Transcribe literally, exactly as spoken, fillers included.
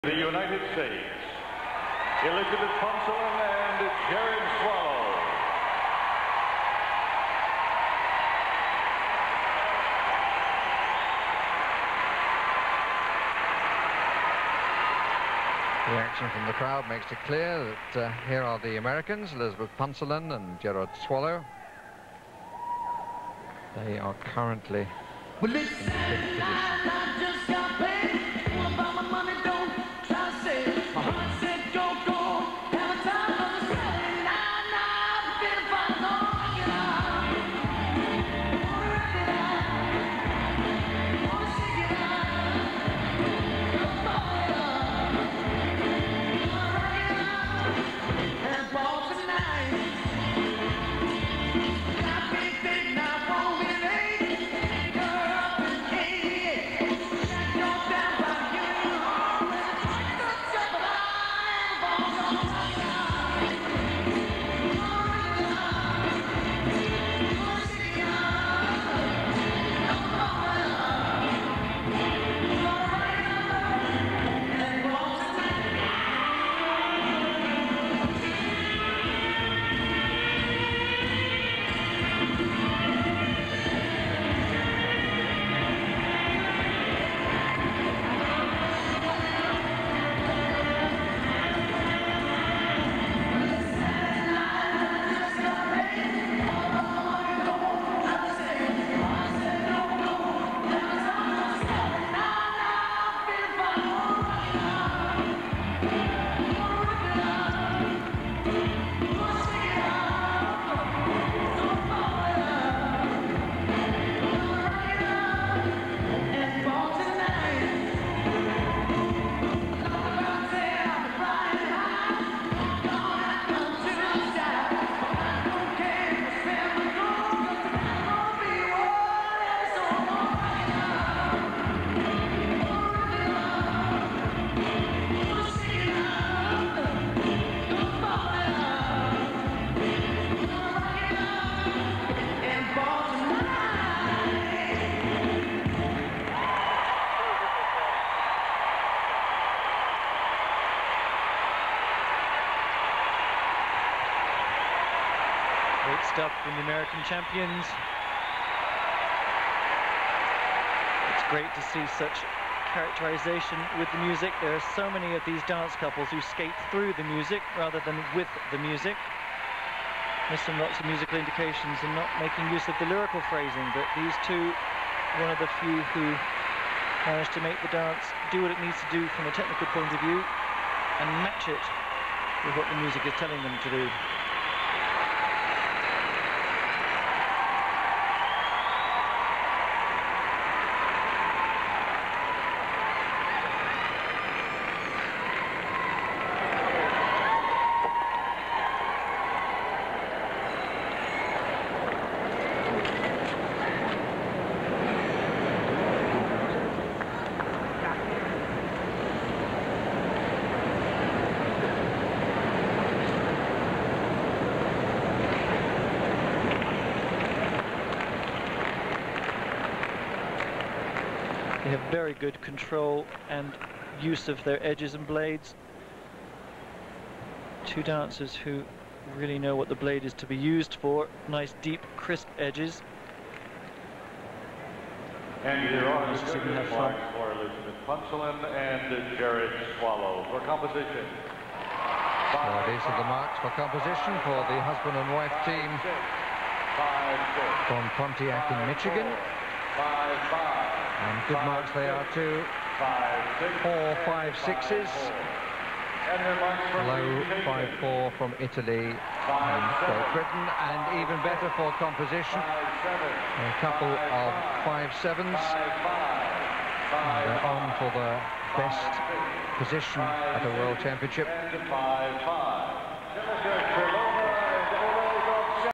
The United States, Elizabeth Punsalan and Jared Swallow. The reaction from the crowd makes it clear that uh, here are the Americans, Elizabeth Punsalan and Jared Swallow. They are currently in fifth position. Great stuff from the American champions. It's great to see such characterization with the music. There are so many of these dance couples who skate through the music rather than with the music. Missing lots of musical indications and not making use of the lyrical phrasing, but these two, one of the few who managed to make the dance do what it needs to do from a technical point of view and match it with what the music is telling them to do. They have very good control and use of their edges and blades. Two dancers who really know what the blade is to be used for. Nice, deep, crisp edges. And here are the judges' marks for Elizabeth Punsalan and Jared Swallow for composition. Well, these are the marks for composition for the husband and wife team from Pontiac in Michigan. Five, five. And good marks they are too. Five, six, Four, five, sixes. Low five, four from Italy and Great Britain, and even better for composition. A couple of five sevens. And they're on for the best position at a World Championship. Five, five.